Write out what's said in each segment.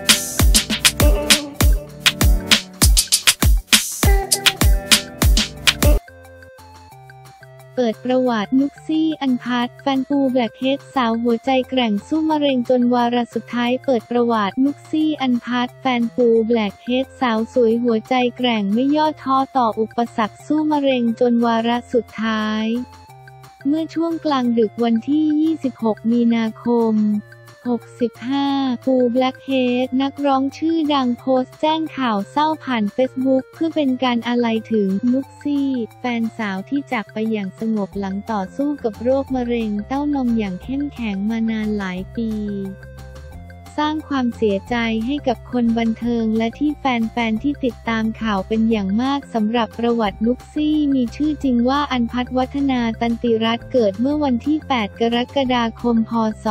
เปิดประวัตินุกซี่อัญพัชแฟนปูแบล็คเฮดสาวหัวใจแกร่งสู้มะเร็งจนวาระสุดท้ายเปิดประวัตินุกซี่อัญพัชแฟนปูแบล็คเฮดสาวสวยหัวใจแกร่งไม่ย่อท้อต่ออุปสรรคสู้มะเร็งจนวาระสุดท้ายเมื่อช่วงกลางดึกวันที่ 26 มีนาคม 65 ปูแบล็คเฮดนักร้องชื่อดังโพสต์แจ้งข่าวเศร้าผ่านเฟซบุ๊กเพื่อเป็นการอาลัยถึงนุกซี่แฟนสาวที่จากไปอย่างสงบหลังต่อสู้กับโรคมะเร็งเต้านมอย่างเข้มแข็งมานานหลายปีสร้างความเสียใจให้กับคนบันเทิงและที่แฟนๆที่ติดตามข่าวเป็นอย่างมากสำหรับประวัตินุกซี่มีชื่อจริงว่าอัญพัชวัฒนาตันติรัตน์เกิดเมื่อวันที่ 8 กรกฎาคม พ.ศ.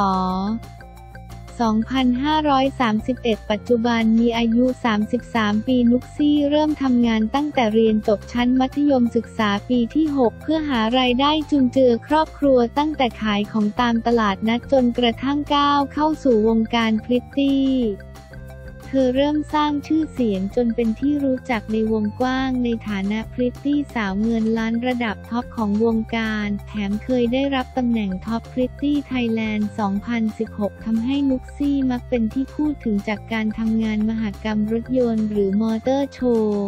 2531 ปัจจุบันมีอายุ 33 ปีนุกซี่เริ่มทำงานตั้งแต่เรียนจบชั้นมัธยมศึกษาปีที่ 6 เพื่อหารายได้จุนเจือครอบครัวตั้งแต่ขายของตามตลาดนัดจนกระทั่งก้าวเข้าสู่วงการพริตตี้เธอเริ่มสร้างชื่อเสียงจนเป็นที่รู้จักในวงกว้างในฐานะพริตตี้สาวเงินล้านระดับท็อปของวงการแถมเคยได้รับตำแหน่งท็อปพริตตี้ไทยแลนด์ 2016 ทำให้นุกซี่มักเป็นที่พูดถึงจากการทำงานมหกรรมรถยนต์หรือมอเตอร์โชว์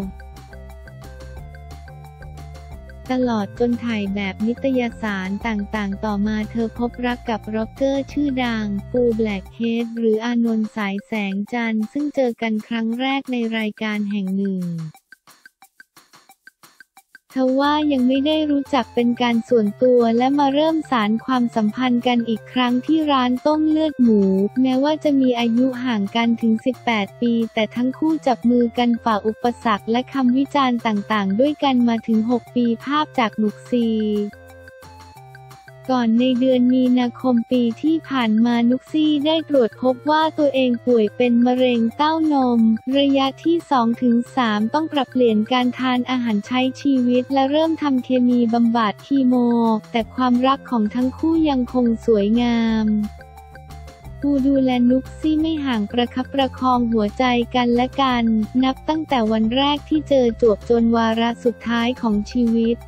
ตลอดจนถ่ายแบบนิตยสารต่างๆต่อมาเธอพบรักกับร็อกเกอร์ชื่อดังปูแบล็คเฮดหรืออานนท์สายแสงจันทร์ซึ่งเจอกันครั้งแรกในรายการแห่งหนึ่งทว่ายังไม่ได้รู้จักเป็นการส่วนตัวและมาเริ่มสานความสัมพันธ์กันอีกครั้งที่ร้านต้มเลือดหมูแม้ว่าจะมีอายุห่างกันถึง 18 ปีแต่ทั้งคู่จับมือกันฝ่าอุปสรรคและคำวิจารณ์ต่างๆด้วยกันมาถึง 6 ปีภาพจากนุกซี่ก่อนในเดือนมีนาคมปีที่ผ่านมานุกซี่ได้ตรวจพบว่าตัวเองป่วยเป็นมะเร็งเต้านมระยะที่ 2-3 ต้องปรับเปลี่ยนการทานอาหารใช้ชีวิตและเริ่มทำเคมีบำบัดคีโมแต่ความรักของทั้งคู่ยังคงสวยงามปูดูแลนุกซี่ไม่ห่างประคับประคองหัวใจกันและกันนับตั้งแต่วันแรกที่เจอจวบจนวาระสุดท้ายของชีวิต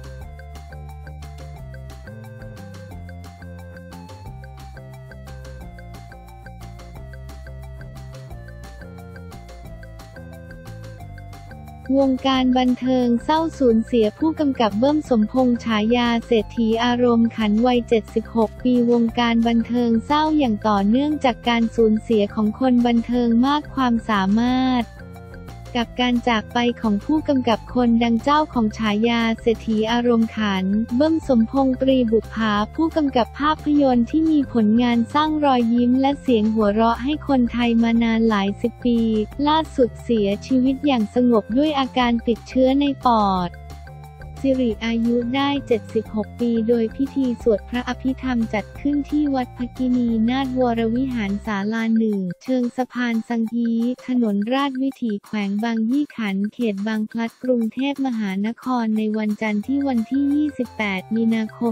วงการบันเทิงเศร้าสูญเสียผู้กำกับเบิ้มสมพงษ์ฉายาเศรษฐีอารมณ์ขันวัย 76 ปีวงการบันเทิงเศร้าอย่างต่อเนื่องจากการสูญเสียของคนบันเทิงมากความสามารถกับการจากไปของผู้กำกับคนดังเจ้าของฉายาเศรษฐีอารมณ์ขันเบิ้มสมพงษ์ตรีบุปผาผู้กำกับภาพยนตร์ที่มีผลงานสร้างรอยยิ้มและเสียงหัวเราะให้คนไทยมานานหลายสิบปีล่าสุดเสียชีวิตอย่างสงบด้วยอาการติดเชื้อในปอดสิริอายุได้ 76 ปีโดยพิธีสวดพระอภิธรรมจัดขึ้นที่วัดภกินีนาถวรวิหารศาลา 1 เชิงสะพานสังฮีถนนราชวิถีแขวงบางยี่ขันธ์เขตบางพลัดกรุงเทพมหานครในวันจันทร์ที่วันที่ 28 มีนาคม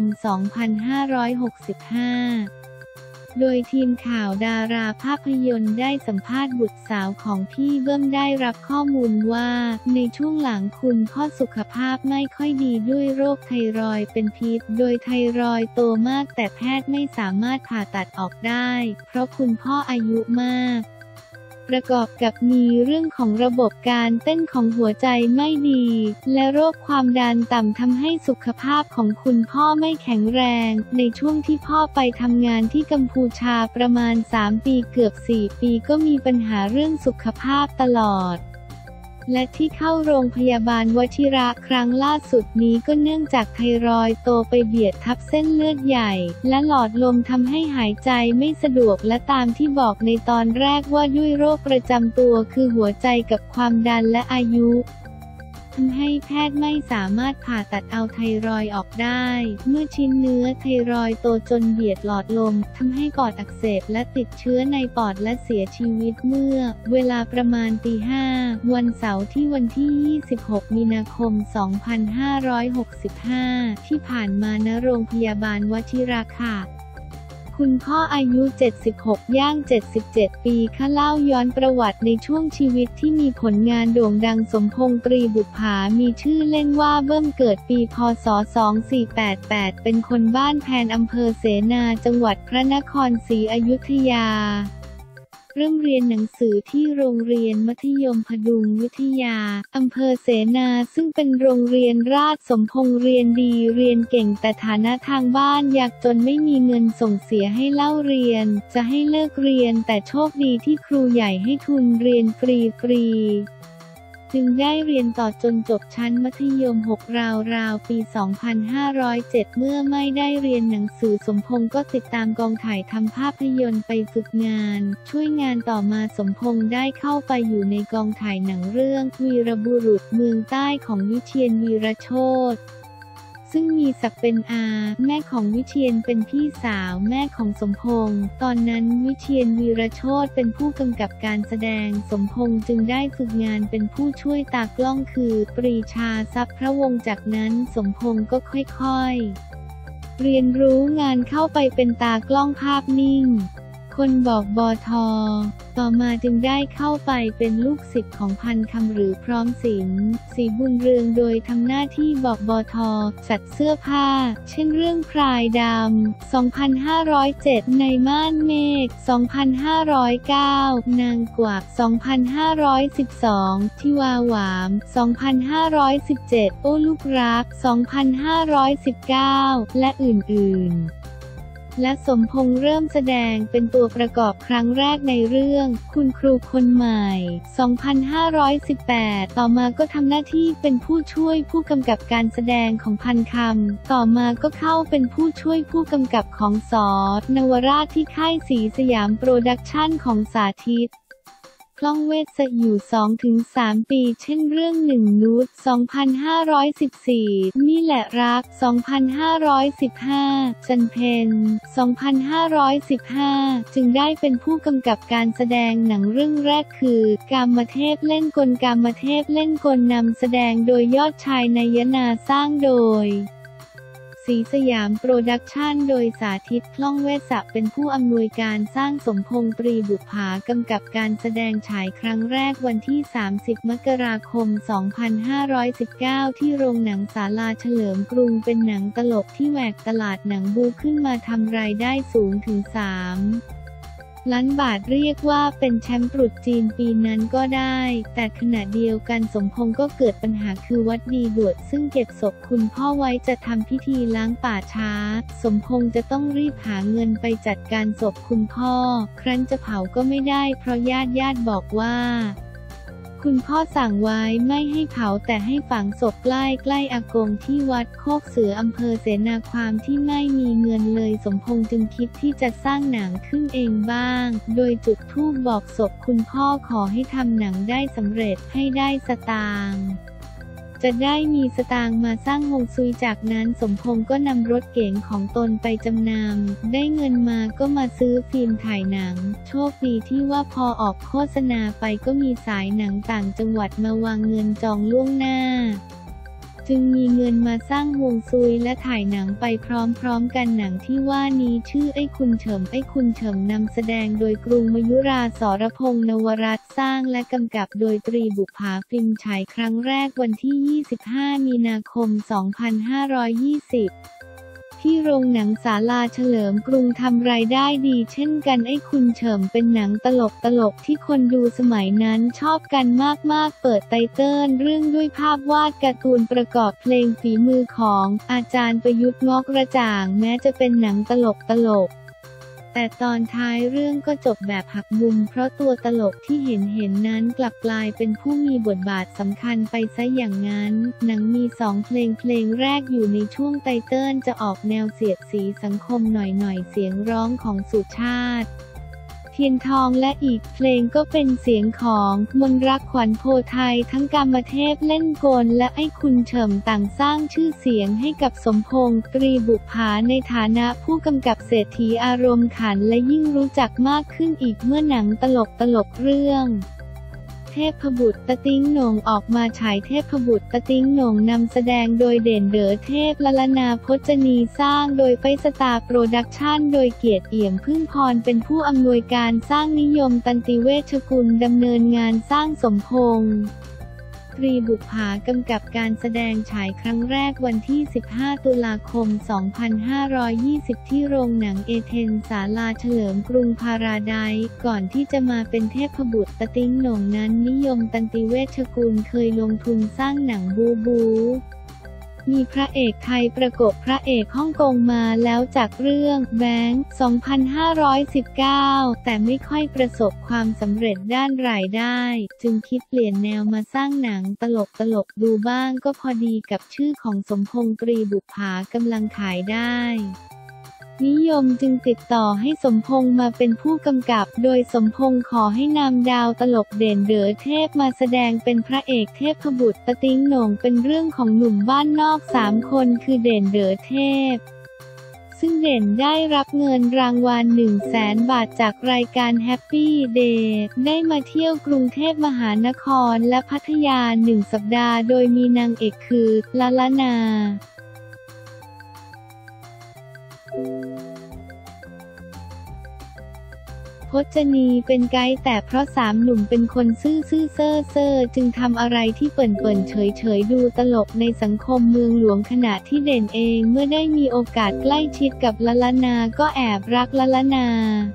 2565โดยทีมข่าวดาราภาพยนตร์ได้สัมภาษณ์บุตรสาวของพี่เบิ้มได้รับข้อมูลว่าในช่วงหลังคุณพ่อสุขภาพไม่ค่อยดีด้วยโรคไทรอยด์เป็นพิษโดยไทรอยด์โตมากแต่แพทย์ไม่สามารถผ่าตัดออกได้เพราะคุณพ่ออายุมากประกอบกับมีเรื่องของระบบการเต้นของหัวใจไม่ดีและโรคความดันต่ำทำให้สุขภาพของคุณพ่อไม่แข็งแรงในช่วงที่พ่อไปทำงานที่กัมพูชาประมาณ3 ปีเกือบ4 ปีก็มีปัญหาเรื่องสุขภาพตลอดและที่เข้าโรงพยาบาลวชิระครั้งล่าสุดนี้ก็เนื่องจากไทรอยด์โตไปเบียดทับเส้นเลือดใหญ่และหลอดลมทำให้หายใจไม่สะดวกและตามที่บอกในตอนแรกว่าด้วยโรคประจำตัวคือหัวใจกับความดันและอายุทำให้แพทย์ไม่สามารถผ่าตัดเอาไทรอยด์ออกได้เมื่อชิ้นเนื้อไทรอยด์โตจนเบียดหลอดลมทำให้ปอดอักเสบและติดเชื้อในปอดและเสียชีวิตเมื่อเวลาประมาณตี 5วันเสาร์ที่วันที่ 26 มีนาคม 2565ที่ผ่านมาณโรงพยาบาลวชิระค่ะคุณพ่ออายุ 76 ย่าง 77 ปีค่ะเล่าย้อนประวัติในช่วงชีวิตที่มีผลงานโด่งดังสมพงษ์ ตรีบุปผามีชื่อเล่นว่าเบิ้มเกิดปีพ.ศ. 2488 เป็นคนบ้านแพนอำเภอเสนาจังหวัดพระนครศรีอยุธยาเริ่มเรียนหนังสือที่โรงเรียนมัธยมพดุงวิทยาอำเภอเสนาซึ่งเป็นโรงเรียนราชสมพงษ์เรียนดีเรียนเก่งแต่ฐานะทางบ้านยากจนไม่มีเงินส่งเสียให้เล่าเรียนจะให้เลิกเรียนแต่โชคดีที่ครูใหญ่ให้ทุนเรียนฟรีจึงได้เรียนต่อจนจบชั้นมัธยม 6 ราวปี 2507 เมื่อไม่ได้เรียนหนังสือสมพงษ์ก็ติดตามกองถ่ายทำภาพยนตร์ไปฝึกงานช่วยงานต่อมาสมพงษ์ได้เข้าไปอยู่ในกองถ่ายหนังเรื่องวีรบุรุษเมืองใต้ของวิเชียรวีรโชติซึ่งมีศักดิ์เป็นอาแม่ของวิเชียรเป็นพี่สาวแม่ของสมพงษ์ตอนนั้นวิเชียรวีรโชติเป็นผู้กำกับการแสดงสมพงษ์จึงได้ฝึกงานเป็นผู้ช่วยตากล้องคือปรีชาทรัพย์พระวงศ์จากนั้นสมพงษ์ก็ค่อยๆเรียนรู้งานเข้าไปเป็นตากล้องภาพนิ่งคนบอกบท.ต่อมาจึงได้เข้าไปเป็นลูกศิษย์ของพันคำหรือพร้อมศิลป์ศรีบุญเรืองโดยทำหน้าที่บอกบท.จัดเสื้อผ้าเช่นเรื่องพรายดำ 2507 ในม่านเมฆ 2509 นางกวัก 2512 ทิวาหวาม 2517 โอ้ลูกรัก 2519 และอื่นๆและสมพงษ์เริ่มแสดงเป็นตัวประกอบครั้งแรกในเรื่องคุณครูคนใหม่ 2518 ต่อมาก็ทำหน้าที่เป็นผู้ช่วยผู้กำกับการแสดงของพันคำต่อมาก็เข้าเป็นผู้ช่วยผู้กำกับของส.นวราชที่ค่ายศรีสยามโปรดักชั่นของสาธิตคล่องเวชอยู่ 2-3 ปีเช่นเรื่องหนึ่งนุช 2514 นี่แหละรัก 2515 จันเพ็ญ 2515 จึงได้เป็นผู้กำกับการแสดงหนังเรื่องแรกคือกามเทพเล่นกลกามเทพเล่นกลนำแสดงโดยยอดชายนยนาสร้างโดยศรีสยามโปรดักชั่นโดยสาธิตคล่องเวชเป็นผู้อำนวยการสร้างสมพงษ์ ตรีบุปผากำกับการแสดงฉายครั้งแรกวันที่ 30 มกราคม 2519 ที่โรงหนังศาลาเฉลิมกรุงเป็นหนังตลกที่แหวกตลาดหนังบูขึ้นมาทำรายได้สูงถึง 3 ล้านบาทเรียกว่าเป็นแชมป์ตรุษจีนปีนั้นก็ได้แต่ขณะเดียวกันสมพงษ์ก็เกิดปัญหาคือวัดดีดวดซึ่งเก็บศพคุณพ่อไว้จะทำพิธีล้างป่าช้าสมพงษ์จะต้องรีบหาเงินไปจัดการศพคุณพ่อครั้นจะเผาก็ไม่ได้เพราะญาติบอกว่าคุณพ่อสั่งไว้ไม่ให้เผาแต่ให้ฝังศพใกล้อากงที่วัดโคกเสืออำเภอเสนาความที่ไม่มีเงินเลยสมพงษ์จึงคิดที่จะสร้างหนังขึ้นเองบ้างโดยจุดธูปบอกศพคุณพ่อขอให้ทำหนังได้สำเร็จให้ได้สตางค์จะได้มีสตางค์มาสร้างฮวงซุยจากนั้นสมพงษ์ก็นำรถเก๋งของตนไปจำนำได้เงินมาก็มาซื้อฟิล์มถ่ายหนังโชคดีที่ว่าพอออกโฆษณาไปก็มีสายหนังต่างจังหวัดมาวางเงินจองล่วงหน้าจึงมีเงินมาสร้างฮวงซุยและถ่ายหนังไปพร้อมๆกันหนังที่ว่านี้ชื่อไอ้คุณเฉิมนำแสดงโดยกรุงมยุราสรพงษ์นวรัตน์สร้างและกำกับโดยตรีบุปผาฟิล์มฉายครั้งแรกวันที่ 25 มีนาคม 2520 ที่โรงหนังศาลาเฉลิมกรุงทำรายได้ดีเช่นกันไอ้คุณเฉิมเป็นหนังตลกที่คนดูสมัยนั้นชอบกันมากเปิดไตเติ้ลเรื่องด้วยภาพวาดการ์ตูนประกอบเพลงฝีมือของอาจารย์ประยุทธ์งอกกระจ่างแม้จะเป็นหนังตลกแต่ตอนท้ายเรื่องก็จบแบบหักมุมเพราะตัวตลกที่เห็นนั้นกลับกลายเป็นผู้มีบทบาทสำคัญไปซะอย่างนั้นหนังมี2 เพลงแรกอยู่ในช่วงไตเติ้ลจะออกแนวเสียดสีสังคมหน่อยเสียงร้องของสุชาติเทียนทองและอีกเพลงก็เป็นเสียงของมนรักขวัญโพไทยทั้งกามเทพเล่นกลและไอ้คุณเฉิมต่างสร้างชื่อเสียงให้กับสมพงษ์ ตรีบุปผาในฐานะผู้กำกับเศรษฐีอารมณ์ขันและยิ่งรู้จักมากขึ้นอีกเมื่อหนังตลกเรื่องเทพบุตรตะติ้งโหน่งออกมาฉายเทพบุตรตะติ้งโหน่งนำแสดงโดยเด่นเด๋อเทพละละนาพจนีสร้างโดยไฟสตาร์โปรดักชั่นโดยเกียรติเอี่ยมพึ่งพรเป็นผู้อำนวยการสร้างนิยมตันติเวชกุลดำเนินงานสร้างสมพงษ์ตรีบุปผากำกับการแสดงฉายครั้งแรกวันที่ 15 ตุลาคม 2520 ที่โรงหนังเอเธนส์ศาลาเฉลิมกรุงพาราไดซ์ก่อนที่จะมาเป็นเทพบุตรตะติ้งโหน่งนั้นนิยมตันติเวชกุลเคยลงทุนสร้างหนังบูมีพระเอกไทยประกบพระเอกฮ่องกงมาแล้วจากเรื่องแบงค์ 2519 แต่ไม่ค่อยประสบความสำเร็จด้านรายได้จึงคิดเปลี่ยนแนวมาสร้างหนังตลกดูบ้างก็พอดีกับชื่อของสมพงษ์ตรีบุปผากำลังขายได้นิยมจึงติดต่อให้สมพงษ์มาเป็นผู้กำกับโดยสมพงษ์ขอให้นำดาวตลกเด่นเด๋อเทพมาแสดงเป็นพระเอกเทพบุตรตะติ้งโหน่งเป็นเรื่องของหนุ่มบ้านนอก3 คนคือเด่นเด๋อเทพซึ่งเด่นได้รับเงินรางวัล 100,000 บาทจากรายการแฮปปี้เดย์ได้มาเที่ยวกรุงเทพมหานครและพัทยา1 สัปดาห์โดยมีนางเอกคือละละนาพจนีเป็นไกด์แต่เพราะ3 หนุ่มเป็นคนซื่อเซ่อจึงทำอะไรที่เปิ่นเฉยดูตลกในสังคมเมืองหลวงขณะที่เด่นเองเมื่อได้มีโอกาสใกล้ชิดกับละละนาก็แอบรักละละนา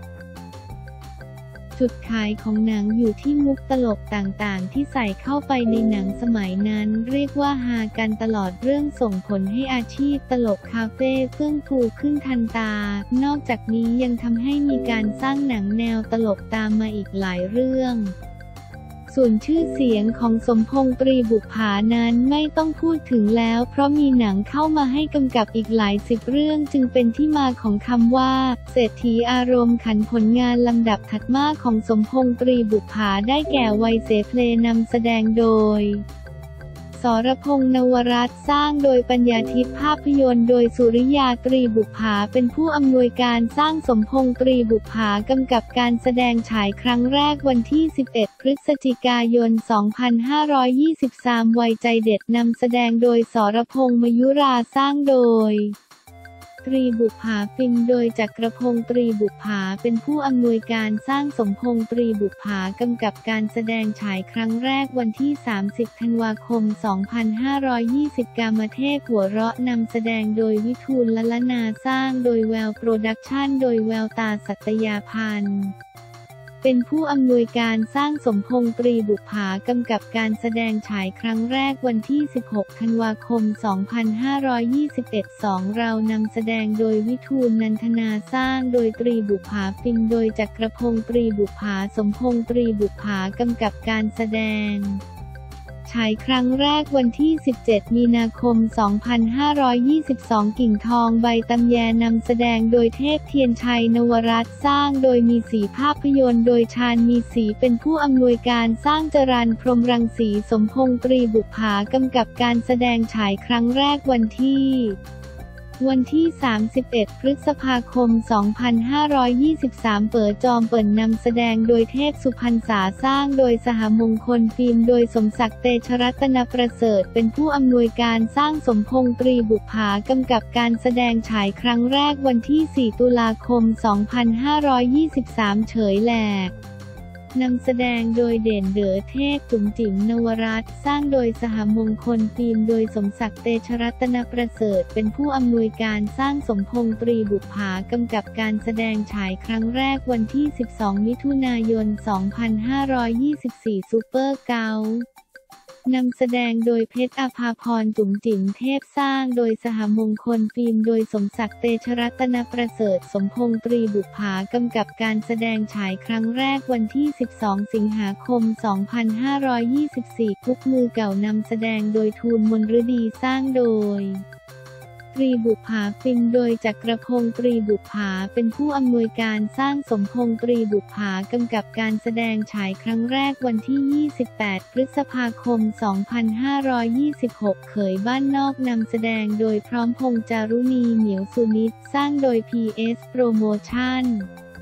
จุดขายของหนังอยู่ที่มุกตลกต่างๆที่ใส่เข้าไปในหนังสมัยนั้นเรียกว่าฮากันตลอดเรื่องส่งผลให้อาชีพตลกคาเฟ่เฟื่องฟูขึ้นทันตานอกจากนี้ยังทำให้มีการสร้างหนังแนวตลกตามมาอีกหลายเรื่องส่วนชื่อเสียงของสมพงษ์ตรีบุปผานั้นไม่ต้องพูดถึงแล้วเพราะมีหนังเข้ามาให้กำกับอีกหลาย10 เรื่องจึงเป็นที่มาของคำว่าเศรษฐีอารมณ์ขันผลงานลำดับถัดมาของสมพงษ์ตรีบุปผาได้แก่วัยเสเพลนำแสดงโดยสรพงษ์นวรัตน์สร้างโดยปัญญาทิพย์ภาพยนตร์โดยสุริยาตรีบุปผาเป็นผู้อำนวยการสร้างสมพงษ์ตรีบุปผากำกับการแสดงฉายครั้งแรกวันที่ 11 พฤศจิกายน 2523 วัยใจเด็ดนำแสดงโดยสรพงษ์มยุราสร้างโดยตรีบุปผาฟิล์มโดยจักรพงษ์ตรีบุปผาเป็นผู้อำนวยการสร้างสมพงษ์ตรีบุปผากำกับการแสดงฉายครั้งแรกวันที่ 30 ธันวาคม 2520 กามเทพหัวเราะนำแสดงโดยวิทูลละละนาสร้างโดยแววโปรดักชั่นโดยแววตาสัตยาพันธ์เป็นผู้อำนวยการสร้างสมพงษ์ตรีบุปผากำกับการแสดงฉายครั้งแรกวันที่ 16 ธันวาคม 2521 2เรานำแสดงโดยวิทูลนันทนาสร้างโดยตรีบุปผาฟิล์มโดยจักรพงษ์ตรีบุปผาสมพงษ์ตรีบุปผากำกับการแสดงฉายครั้งแรกวันที่ 17 มีนาคม 2522 กิ่งทองใบตำแยนำแสดงโดยเทพเทียนชัยนวรัตน์สร้างโดยมีสีภาพยนตร์โดยชาญมีสีเป็นผู้อำนวยการสร้างจรัญพรหมรังสีสมพงษ์ตรีบุปผากำกับการแสดงฉายครั้งแรกวันที่ 31 พฤษภาคม 2523 เปิดจอมเปิ่นนำแสดงโดยเทพสุพรรณษาสร้างโดยสหมงคลฟิล์มโดยสมศักดิ์เตชะรัตนประเสริฐเป็นผู้อำนวยการสร้างสมพงษ์ตรีบุปผากำกับการแสดงฉายครั้งแรกวันที่ 4 ตุลาคม 2523 เฉยแหลกนำแสดงโดยเด่นเด๋อเทพจุ๋มจิ๋มนวรัตน์สร้างโดยสหมงคลฟิล์มโดยสมศักดิ์เตชะรัตนประเสริฐเป็นผู้อำนวยการสร้างสมพงษ์ตรีบุปผากำกับการแสดงฉายครั้งแรกวันที่ 12 มิถุนายน 2524 ซูเปอร์เก๋านำแสดงโดยเพชรอภาพรจุ๋มจิ๋มเทพสร้างโดยสหมงคลฟิล์มโดยสมศักดิ์เตชะรัตนประเสริฐสมพงษ์ตรีบุปผากำกับการแสดงฉายครั้งแรกวันที่ 12 สิงหาคม 2524 คุกมือเก่านำแสดงโดยทูลมนฤดีสร้างโดยตรีบุปผาฟิล์มโดยจักรพงษ์ตรีบุปผาเป็นผู้อำนวยการสร้างสมพงษ์ตรีบุปผากำกับการแสดงฉายครั้งแรกวันที่ 28 พฤษภาคม 2526 เขยบ้านนอกนำแสดงโดยพร้อมพงษ์จารุณีเหมียวสุนิตสร้างโดย PS Promotion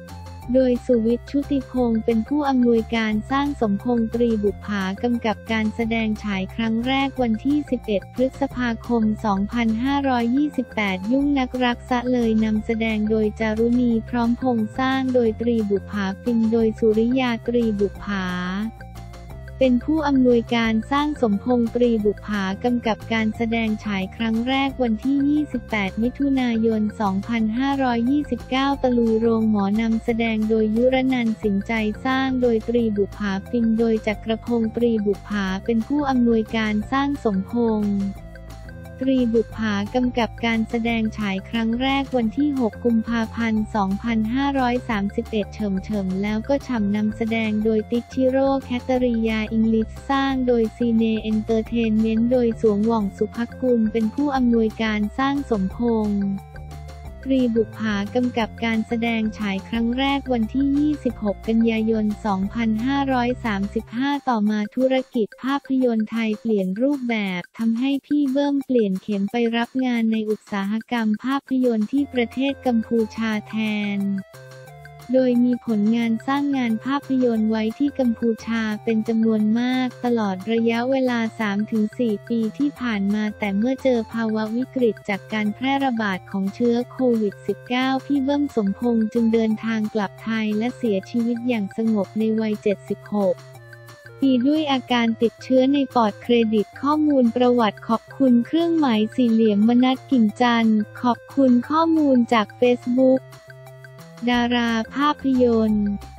โดยสุวิทย์ชุติพงศ์เป็นผู้อำนวยการสร้างสมพงษ์ตรีบุปผากำกับการแสดงฉายครั้งแรกวันที่ 11 พฤษภาคม 2528 ยุ่งนักรักษะเลยนำแสดงโดยจารุณีพร้อมพงษ์สร้างโดยตรีบุปผาฟิล์มโดยสุริยาตรีบุปผาเป็นผู้อำนวยการสร้างสมพงษ์ตรีบุปผากำกับการแสดงฉายครั้งแรกวันที่ 28 มิถุนายน 2529 ตะลุยโรงหมอนำแสดงโดยยุรนันท์สินใจสร้างโดยตรีบุปผาฟิล์มโดยจักรพงศ์ตรีบุปผาเป็นผู้อำนวยการสร้างสมพงษ์ตรีบุปผากำกับการแสดงฉายครั้งแรกวันที่ 6 กุมภาพันธ์ 2531 เฉิมแล้วก็ฉ่ำนำแสดงโดยติ๊กชิโร่แคทริยาอิงลิชสร้างโดยซีเนเอนเตอร์เทนเมนต์โดยสวงหว่องสุภกุลเป็นผู้อำนวยการสร้างสมพงษ์ตรีบุปผากำกับการแสดงฉายครั้งแรกวันที่ 26 กันยายน 2535 ต่อมาธุรกิจภาพยนตร์ไทยเปลี่ยนรูปแบบทำให้พี่เบิ้มเปลี่ยนเข็มไปรับงานในอุตสาหกรรมภาพยนตร์ที่ประเทศกัมพูชาแทนโดยมีผลงานสร้างงานภาพยนตร์ไว้ที่กัมพูชาเป็นจำนวนมากตลอดระยะเวลา 3-4 ปีที่ผ่านมาแต่เมื่อเจอภาวะวิกฤตจากการแพร่ระบาดของเชื้อโควิด -19 พี่เบิ้มสมพงษ์จึงเดินทางกลับไทยและเสียชีวิตอย่างสงบในวัย 76 ปีด้วยอาการติดเชื้อในปอดเครดิตข้อมูลประวัติขอบคุณเครื่องหมายสี่เหลี่ยมมนัส กิ่งจันทร์ขอบคุณข้อมูลจากเฟซบุ๊กดาราภาพยนตร์